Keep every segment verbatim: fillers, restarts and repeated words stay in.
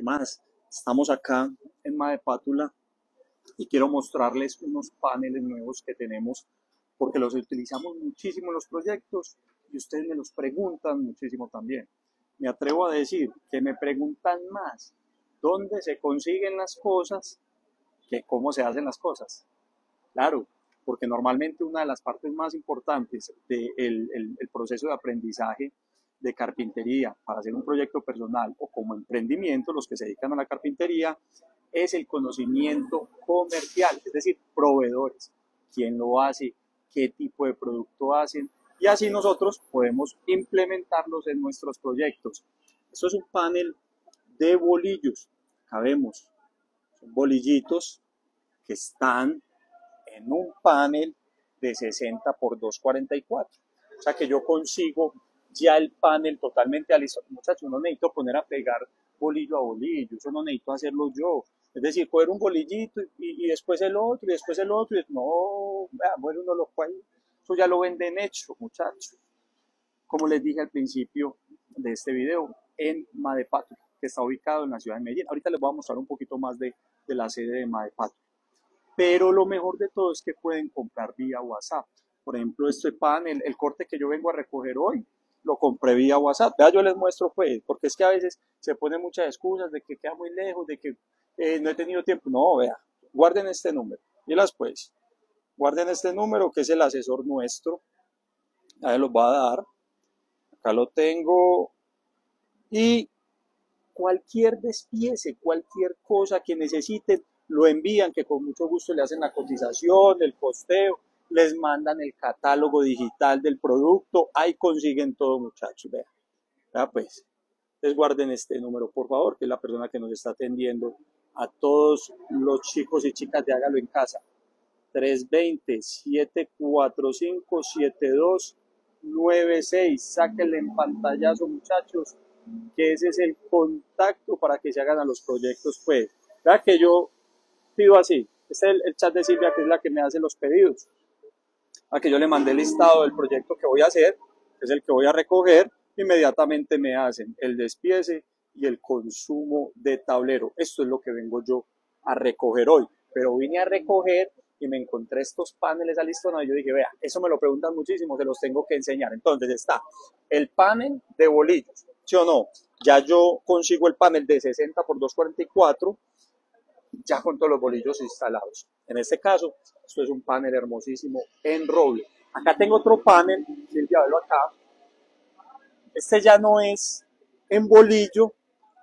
más? Estamos acá en Madepátula y quiero mostrarles unos paneles nuevos que tenemos porque los utilizamos muchísimo en los proyectos y ustedes me los preguntan muchísimo también. Me atrevo a decir que me preguntan más dónde se consiguen las cosas que cómo se hacen las cosas. Claro, porque normalmente una de las partes más importantes del el, el proceso de aprendizaje de carpintería para hacer un proyecto personal o como emprendimiento, los que se dedican a la carpintería, es el conocimiento comercial, es decir, proveedores, quién lo hace, qué tipo de producto hacen, y así nosotros podemos implementarlos en nuestros proyectos. Esto es un panel de bolillos, acá vemos, son bolillitos que están en un panel de sesenta por doscientos cuarenta y cuatro, o sea que yo consigo ya el panel totalmente listo. Muchachos, no necesito poner a pegar bolillo a bolillo, eso no necesito hacerlo yo. Es decir, coger un bolillito y, y después el otro, y después el otro, y no, bueno, uno lo cual, eso ya lo venden hecho, muchachos. Como les dije al principio de este video, en Madepátula, que está ubicado en la ciudad de Medellín. Ahorita les voy a mostrar un poquito más de, de la sede de Madepátula. Pero lo mejor de todo es que pueden comprar vía WhatsApp. Por ejemplo, este panel, el corte que yo vengo a recoger hoy, lo compré vía WhatsApp. Vea, yo les muestro pues, porque es que a veces se ponen muchas excusas de que queda muy lejos, de que eh, no he tenido tiempo. No, vea, guarden este número. Y las pues, guarden este número que es el asesor nuestro. Ahí los va a dar. Acá lo tengo. Y cualquier despiece, cualquier cosa que necesiten, lo envían, que con mucho gusto le hacen la cotización, el costeo, les mandan el catálogo digital del producto, ahí consiguen todo, muchachos. Vean, ya pues, les guarden este número, por favor, que es la persona que nos está atendiendo a todos los chicos y chicas de Hágalo en Casa. tres dos cero, siete cuatro cinco, siete dos nueve seis. Sáquenle en pantallazo, muchachos, que ese es el contacto para que se hagan a los proyectos, pues. Vea que yo pido así, este es el, el chat de Silvia, que es la que me hace los pedidos. A que yo le mandé el listado del proyecto que voy a hacer, que es el que voy a recoger, inmediatamente me hacen el despiece y el consumo de tablero. Esto es lo que vengo yo a recoger hoy, pero vine a recoger y me encontré estos paneles alistonados y yo dije, vea, eso me lo preguntan muchísimo, se los tengo que enseñar. Entonces está el panel de bolillos, ¿sí o no? Ya yo consigo el panel de sesenta por doscientos cuarenta y cuatro, ya con todos los bolillos instalados. En este caso, esto es un panel hermosísimo en roble. Acá tengo otro panel, Silvia, velo acá. Este ya no es en bolillo,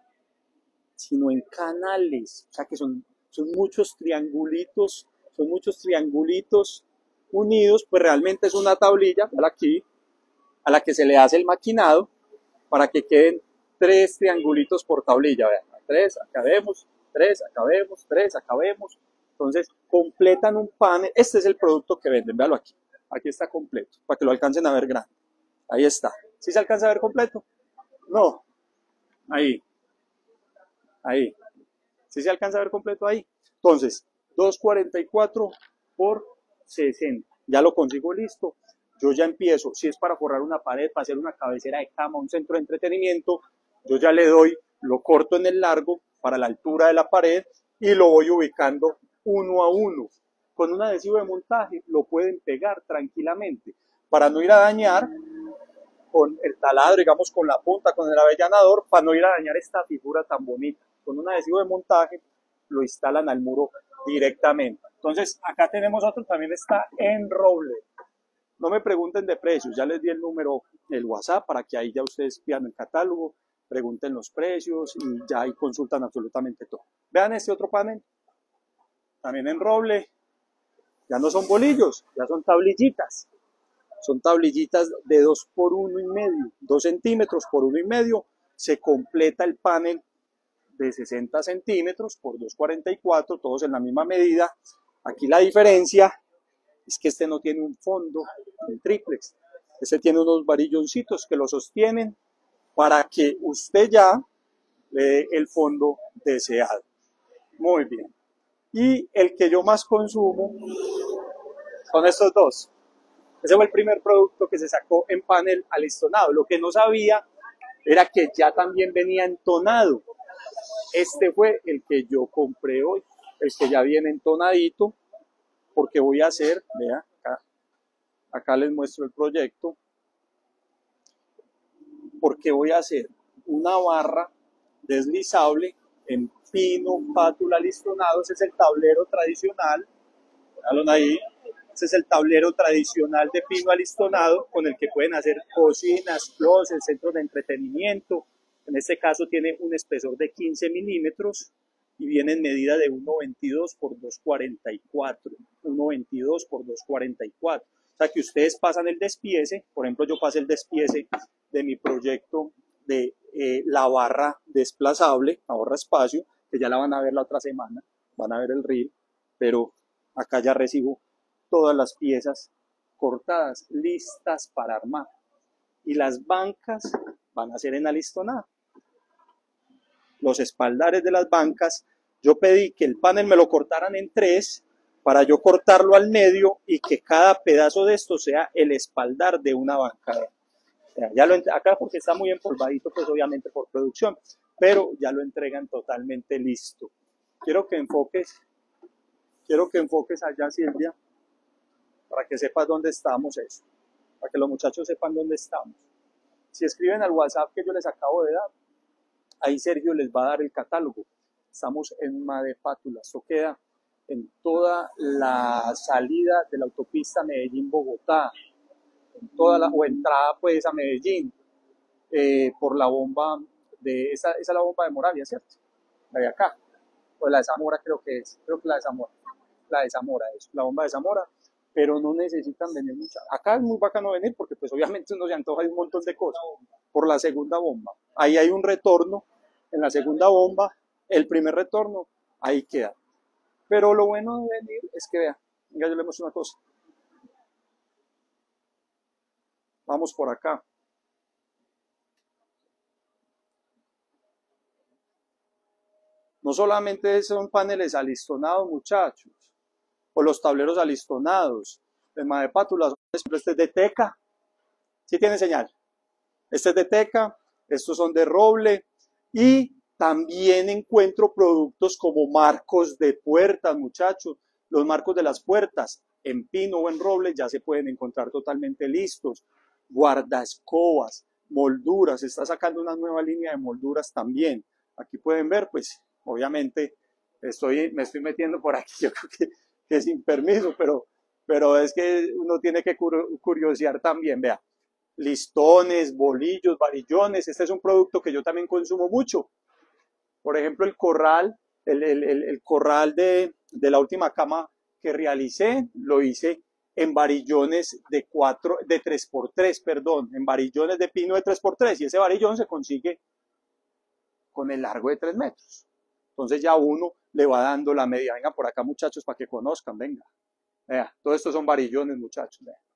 sino en canales. O sea que son, son muchos triangulitos, son muchos triangulitos unidos, pues realmente es una tablilla, vean aquí, a la que se le hace el maquinado, para que queden tres triangulitos por tablilla. Vean, tres, acá vemos, tres, acá vemos, tres, acá vemos. Entonces, completan un panel. Este es el producto que venden, véalo aquí. Aquí está completo, para que lo alcancen a ver grande. Ahí está. ¿Sí se alcanza a ver completo? No. Ahí. Ahí. ¿Sí se alcanza a ver completo ahí? Entonces, doscientos cuarenta y cuatro por sesenta. Ya lo consigo listo. Yo ya empiezo. Si es para forrar una pared, para hacer una cabecera de cama, un centro de entretenimiento, yo ya le doy, lo corto en el largo para la altura de la pared y lo voy ubicando uno a uno. Con un adhesivo de montaje lo pueden pegar tranquilamente para no ir a dañar con el taladro, digamos con la punta, con el avellanador, para no ir a dañar esta figura tan bonita. Con un adhesivo de montaje lo instalan al muro directamente. Entonces acá tenemos otro, también está en roble. No me pregunten de precios, ya les di el número, el WhatsApp, para que ahí ya ustedes pidan el catálogo, pregunten los precios y ya ahí consultan absolutamente todo. Vean este otro panel, también en roble, ya no son bolillos, ya son tablillitas. Son tablillitas de dos por uno y medio, dos centímetros por uno y medio, se completa el panel de sesenta centímetros por doscientos cuarenta y cuatro, todos en la misma medida. Aquí la diferencia es que este no tiene un fondo, el triplex, este tiene unos varilloncitos que lo sostienen para que usted ya le dé el fondo deseado. Muy bien. Y el que yo más consumo son estos dos. Ese fue el primer producto que se sacó en panel alistonado. Lo que no sabía era que ya también venía entonado. este fue el que yo compré hoy, el que ya viene entonadito, porque voy a hacer, vea, acá, acá les muestro el proyecto, porque voy a hacer una barra deslizable en pino, pátula, listonado. Ese es el tablero tradicional, véanlo ahí, ese es el tablero tradicional de pino alistonado con el que pueden hacer cocinas, closets, centros de entretenimiento. En este caso tiene un espesor de quince milímetros y viene en medida de uno veintidós por dos cuarenta y cuatro, uno veintidós por dos cuarenta y cuatro. O sea que ustedes pasan el despiece, por ejemplo yo pasé el despiece de mi proyecto de eh, la barra desplazable, ahorra espacio, que ya la van a ver la otra semana, van a ver el reel, pero acá ya recibo todas las piezas cortadas, listas para armar. Y las bancas van a ser en alistonada. Los espaldares de las bancas, yo pedí que el panel me lo cortaran en tres para yo cortarlo al medio y que cada pedazo de esto sea el espaldar de una banca. Ya lo, acá porque está muy empolvadito, pues obviamente por producción, pero ya lo entregan totalmente listo. Quiero que enfoques, quiero que enfoques allá, Silvia, para que sepas dónde estamos eso, para que los muchachos sepan dónde estamos. Si escriben al WhatsApp que yo les acabo de dar, ahí Sergio les va a dar el catálogo. Estamos en Madepátula, esto queda en toda la salida de la autopista Medellín-Bogotá, en toda la, o entrada pues a Medellín, eh, por la bomba de, esa, esa es la bomba de Moravia, ¿cierto? La de acá, o la de Zamora creo que es, creo que la de Zamora, la de Zamora es, la bomba de Zamora, pero no necesitan venir mucho. Acá es muy bacano venir porque pues obviamente uno se antoja de un montón de cosas, por la segunda bomba, ahí hay un retorno, en la segunda bomba, el primer retorno, ahí queda. Pero lo bueno de venir es que, vea, venga, yo le muestro una cosa. Vamos por acá. No solamente son paneles alistonados, muchachos, o los tableros alistonados. En Madepátula, este es de teca. ¿Sí tiene señal? Este es de teca, estos son de roble y también encuentro productos como marcos de puertas, muchachos. Los marcos de las puertas en pino o en roble ya se pueden encontrar totalmente listos. Guardaescobas, molduras, se está sacando una nueva línea de molduras también. Aquí pueden ver, pues, obviamente, estoy, me estoy metiendo por aquí, yo creo que, que sin permiso, pero, pero es que uno tiene que curiosear también, vea. Listones, bolillos, varillones, este es un producto que yo también consumo mucho. Por ejemplo, el corral, el, el, el, el corral de, de la última cama que realicé, lo hice en varillones de cuatro, de tres por tres, perdón, en varillones de pino de tres por tres, y ese varillón se consigue con el largo de tres metros. Entonces ya uno le va dando la medida. Venga por acá, muchachos, para que conozcan, venga. Vea, todo esto son varillones, muchachos, vea.